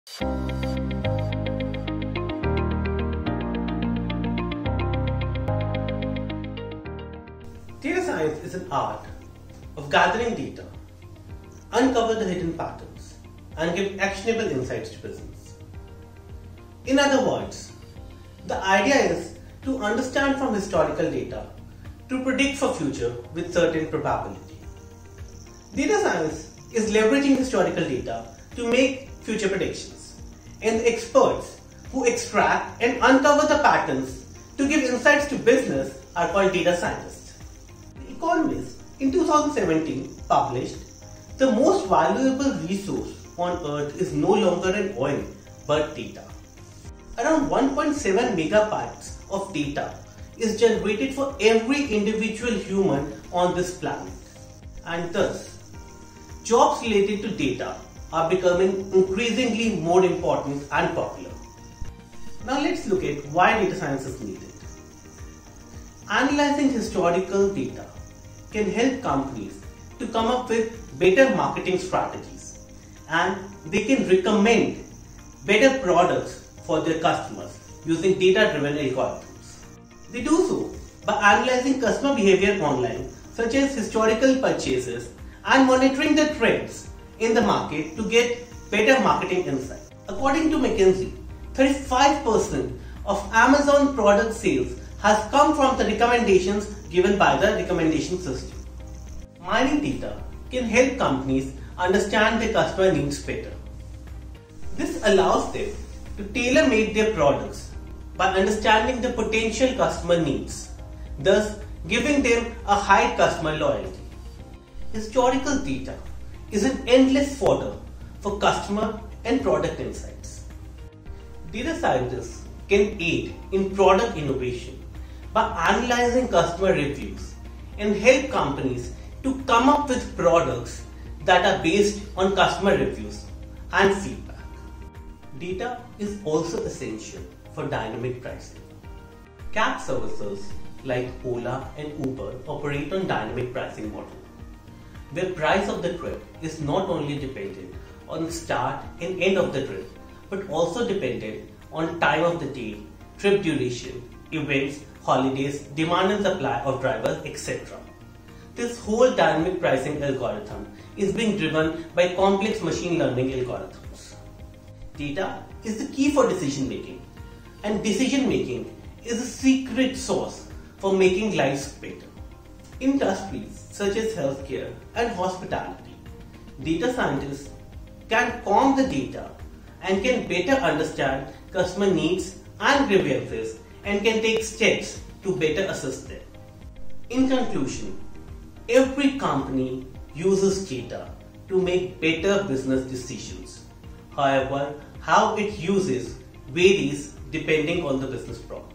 Data science is an art of gathering data, uncover the hidden patterns, and give actionable insights to business. In other words, the idea is to understand from historical data to predict for future with certain probability. Data science is leveraging historical data to make future predictions, and the experts who extract and uncover the patterns to give insights to business are called data scientists. The Economist in 2017 published, "The most valuable resource on earth is no longer an oil but data." Around 1.7 megabytes of data is generated for every individual human on this planet, and thus jobs related to data are becoming increasingly more important and popular. Now let's look at why data science is needed. Analyzing historical data can help companies to come up with better marketing strategies, and they can recommend better products for their customers using data-driven algorithms. They do so by analyzing customer behavior online, such as historical purchases, and monitoring the trends in the market to get better marketing insight. According to McKinsey, 35% of Amazon product sales has come from the recommendations given by the recommendation system. Mining data can help companies understand their customer needs better. This allows them to tailor-make their products by understanding the potential customer needs, thus giving them a high customer loyalty. Historical data is an endless fodder for customer and product insights. Data scientists can aid in product innovation by analyzing customer reviews and help companies to come up with products that are based on customer reviews and feedback. Data is also essential for dynamic pricing. Cab services like Ola and Uber operate on dynamic pricing model, where price of the trip is not only dependent on the start and end of the trip, but also dependent on time of the day, trip duration, events, holidays, demand and supply of drivers, etc. This whole dynamic pricing algorithm is being driven by complex machine learning algorithms. Data is the key for decision making, and decision making is a secret sauce for making lives better. Industries such as healthcare and hospitality, data scientists can comb the data and can better understand customer needs and grievances and can take steps to better assist them. In conclusion, every company uses data to make better business decisions. However, how it uses varies depending on the business problem.